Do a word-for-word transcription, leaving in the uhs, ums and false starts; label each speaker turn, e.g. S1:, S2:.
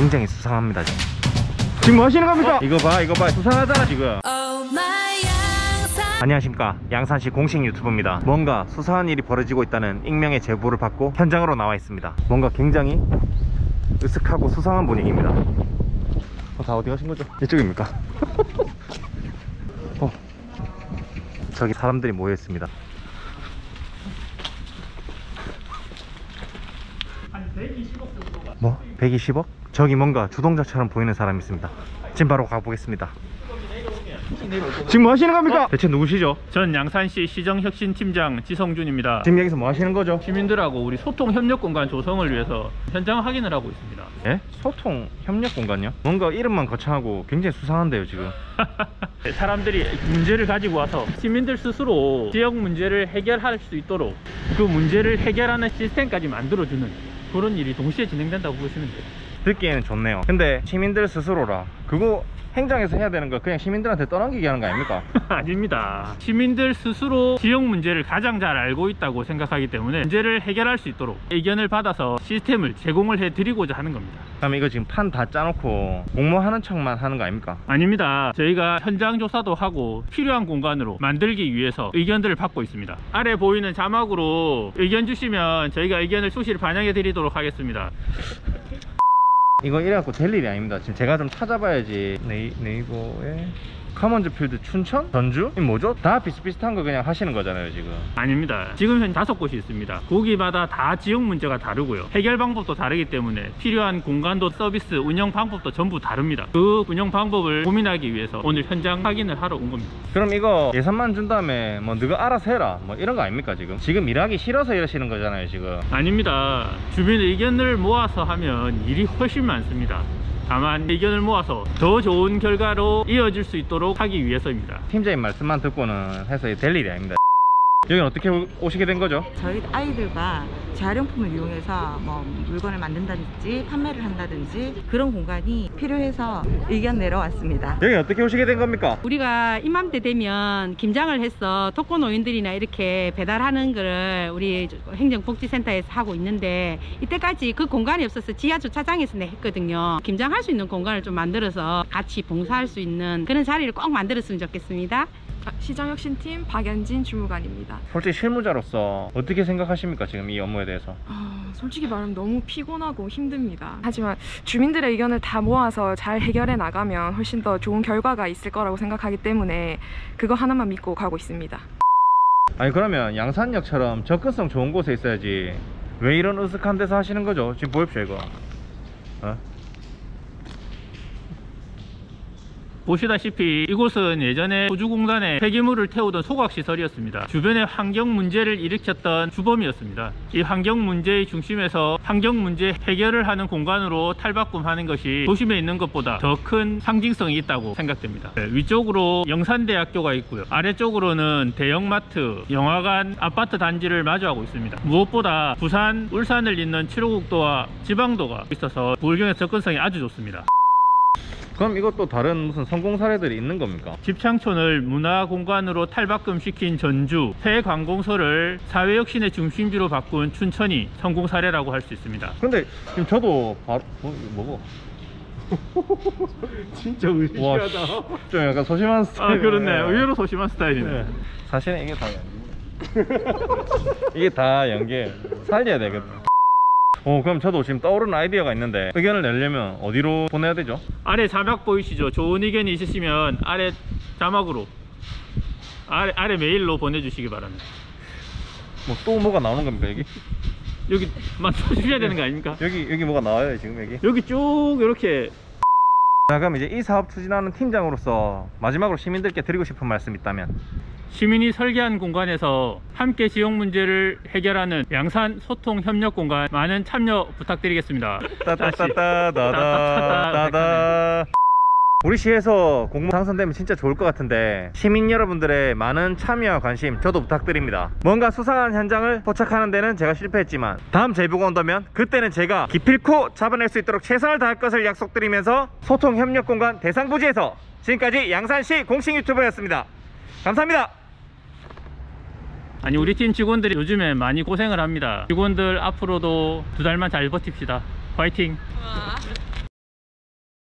S1: 굉장히 수상합니다. 지금 지금 뭐 하시는 겁니까? 어? 이거 봐 이거 봐 수상하잖아 지금. 안녕하십니까, 양산시 공식 유튜브입니다. 뭔가 수상한 일이 벌어지고 있다는 익명의 제보를 받고 현장으로 나와 있습니다. 뭔가 굉장히 으슥하고 수상한 분위기입니다. 어, 다 어디 가신 거죠? 이쪽입니까? 어, 저기 사람들이 모여 있습니다.
S2: 한 백이십억 정도가.
S1: 뭐? 백이십억? 저기 뭔가 주동자처럼 보이는 사람이 있습니다. 지금 바로 가보겠습니다. 지금 뭐 하시는 겁니까? 어? 대체 누구시죠?
S2: 전 양산시 시정혁신팀장 지성준입니다.
S1: 지금 여기서 뭐 하시는 거죠?
S2: 시민들하고 우리 소통 협력 공간 조성을 위해서 현장 확인을 하고 있습니다.
S1: 예? 소통 협력 공간요? 뭔가 이름만 거창하고 굉장히 수상한데요 지금.
S2: 사람들이 문제를 가지고 와서 시민들 스스로 지역 문제를 해결할 수 있도록 그 문제를 해결하는 시스템까지 만들어주는 그런 일이 동시에 진행된다고 보시면 돼요.
S1: 듣기에는 좋네요. 근데 시민들 스스로라 그거 행정에서 해야 되는 거 그냥 시민들한테 떠넘기게 하는 거 아닙니까?
S2: 아닙니다. 시민들 스스로 지역 문제를 가장 잘 알고 있다고 생각하기 때문에 문제를 해결할 수 있도록 의견을 받아서 시스템을 제공을 해드리고자 하는 겁니다.
S1: 그럼 이거 지금 판 다 짜놓고 공모하는 척만 하는 거 아닙니까?
S2: 아닙니다. 저희가 현장 조사도 하고 필요한 공간으로 만들기 위해서 의견들을 받고 있습니다. 아래 보이는 자막으로 의견 주시면 저희가 의견을 수시로 반영해 드리도록 하겠습니다.
S1: 이거 이래갖고 될 일이 아닙니다. 지금 제가 좀 찾아봐야지. 네이, 네이버에 커먼즈필드 춘천? 전주? 이 뭐죠? 다 비슷비슷한 거 그냥 하시는 거잖아요 지금.
S2: 아닙니다. 지금 현 다섯 곳이 있습니다. 거기마다 다 지역 문제가 다르고요, 해결 방법도 다르기 때문에 필요한 공간도 서비스 운영 방법도 전부 다릅니다. 그 운영 방법을 고민하기 위해서 오늘 현장 확인을 하러 온 겁니다.
S1: 그럼 이거 예산만 준 다음에 뭐 너가 알아서 해라 뭐 이런 거 아닙니까? 지금 지금 일하기 싫어서 이러시는 거잖아요 지금.
S2: 아닙니다. 주민 의견을 모아서 하면 일이 훨씬 많습니다. 다만 의견을 모아서 더 좋은 결과로 이어질 수 있도록 하기 위해서입니다.
S1: 팀장님 말씀만 듣고는 해서 될 일이 아닙니다. 여기는 어떻게 오시게 된 거죠?
S3: 저희 아이들과 재활용품을 이용해서 뭐 물건을 만든다든지 판매를 한다든지 그런 공간이 필요해서 의견 내러 왔습니다.
S1: 여기 어떻게 오시게 된 겁니까?
S4: 우리가 이맘때 되면 김장을 해서 독거노인들이나 이렇게 배달하는 거를 우리 행정복지센터에서 하고 있는데 이때까지 그 공간이 없어서 지하 주차장에서 했거든요. 김장할 수 있는 공간을 좀 만들어서 같이 봉사할 수 있는 그런 자리를 꼭 만들었으면 좋겠습니다.
S5: 시정혁신팀 박연진 주무관입니다.
S1: 솔직히 실무자로서 어떻게 생각하십니까? 지금 이 업무에 대해서.
S5: 아, 솔직히 말하면 너무 피곤하고 힘듭니다. 하지만 주민들의 의견을 다 모아서 잘 해결해 나가면 훨씬 더 좋은 결과가 있을 거라고 생각하기 때문에 그거 하나만 믿고 가고 있습니다.
S1: 아니 그러면 양산역처럼 접근성 좋은 곳에 있어야지 왜 이런 으슥한 데서 하시는 거죠? 지금 보십시오 이거. 어?
S2: 보시다시피 이곳은 예전에 호주공단에 폐기물을 태우던 소각시설이었습니다. 주변의 환경 문제를 일으켰던 주범이었습니다. 이 환경 문제의 중심에서 환경 문제 해결을 하는 공간으로 탈바꿈하는 것이 도심에 있는 것보다 더 큰 상징성이 있다고 생각됩니다. 네, 위쪽으로 영산대학교가 있고요, 아래쪽으로는 대형마트, 영화관, 아파트 단지를 마주하고 있습니다. 무엇보다 부산, 울산을 잇는 칠 호국도와 지방도가 있어서 부울경의 접근성이 아주 좋습니다.
S1: 그럼 이것도 다른 무슨 성공 사례들이 있는 겁니까?
S2: 집창촌을 문화공간으로 탈바꿈시킨 전주, 폐관공서를 사회혁신의 중심지로 바꾼 춘천이 성공 사례라고 할 수 있습니다.
S1: 근데 지금 저도 바로 어, 이거 먹어.
S2: 진짜 의심하다.
S1: 좀 약간 소심한 스타일.
S2: 아 그렇네. 의외로 소심한 스타일이네.
S1: 네. 사실은 이게 다 연기. 이게 다 연기. 살려야 되겠다. 어 그럼 저도 지금 떠오르는 아이디어가 있는데 의견을 내려면 어디로 보내야 되죠?
S2: 아래 자막 보이시죠? 좋은 의견이 있으시면 아래 자막으로 아래, 아래 메일로 보내주시기 바랍니다.
S1: 뭐 또 뭐가 나오는 겁니까 여기?
S2: 여기 맞춰주셔야 되는 거 아닙니까?
S1: 여기 여기 뭐가 나와요 지금 여기?
S2: 여기 쭉 이렇게.
S1: 자 그럼 이제 이 사업 추진하는 팀장으로서 마지막으로 시민들께 드리고 싶은 말씀 있다면?
S2: 시민이 설계한 공간에서 함께 지역 문제를 해결하는 양산 소통 협력 공간 많은 참여 부탁드리겠습니다.
S1: 따따따따다다다다. 우리 시에서 공모 당선되면 진짜 좋을 것 같은데 시민 여러분들의 많은 참여와 관심 저도 부탁드립니다. 뭔가 수상한 현장을 포착하는 데는 제가 실패했지만 다음 제보가 온다면 그때는 제가 기필코 잡아낼 수 있도록 최선을 다할 것을 약속드리면서 소통 협력 공간 대상부지에서 지금까지 양산시 공식 유튜버였습니다. 감사합니다.
S2: 아니 우리 팀 직원들이 요즘에 많이 고생을 합니다. 직원들 앞으로도 두 달만 잘 버팁시다. 화이팅!